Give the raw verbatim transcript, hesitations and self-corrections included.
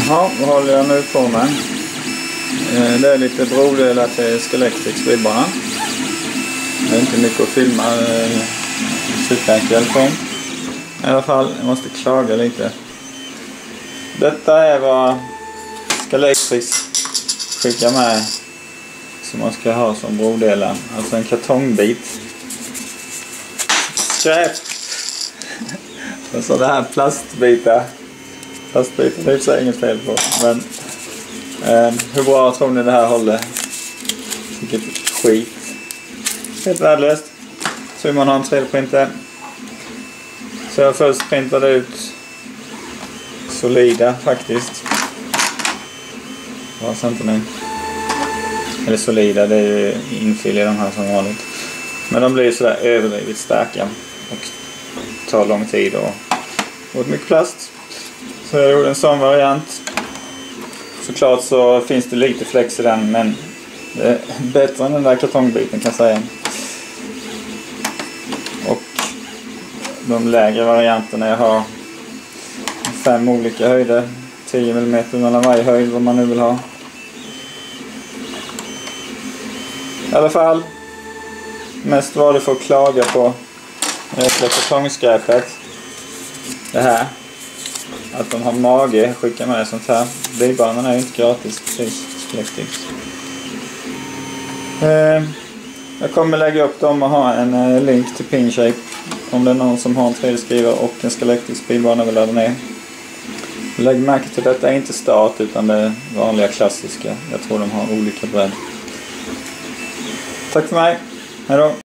Jaha, vad håller jag nu på med? Det är lite brodelar till Scalextric skrivbana. Det är inte mycket att filma. Superenkel film. I alla fall, jag måste klaga lite. Detta är vad Scalextric skickar med som man ska ha som brodelar. Alltså en kartongbit. Skräp! Och så det här plastbitar. Plastbitar, det är så inget fel på. Men eh, hur bra tror ni det här håller? Vilket skit. Helt värdelöst. Så man har en tre D-printer. Så jag först printade ut solida faktiskt. Vad sa inte nu? Eller solida, det är ju infill i de här som vanligt. Men de blir sådär överdrivet starka och tar lång tid och åt mycket plast. Så jag gjorde en sån variant. Såklart så finns det lite flex i den, men det är bättre än den där kartongbiten kan jag säga. Och de lägre varianterna, jag har fem olika höjder. tio millimeter mellan varje höjd, vad man nu vill ha. I alla fall, mest var det för att klaga på jäkla kartongskräpet. Det här. Att de har mage, skicka med sånt här. Bilbanan är ju inte gratis, precis. Scalextric. Eh, jag kommer lägga upp dem och ha en eh, link till Pinshape. Om det är någon som har en tre D-skrivare och en Scalextric bilbana vill ladda ner. Lägg märke till att detta är inte start utan det vanliga klassiska. Jag tror de har olika bredd. Tack för mig. Hej då.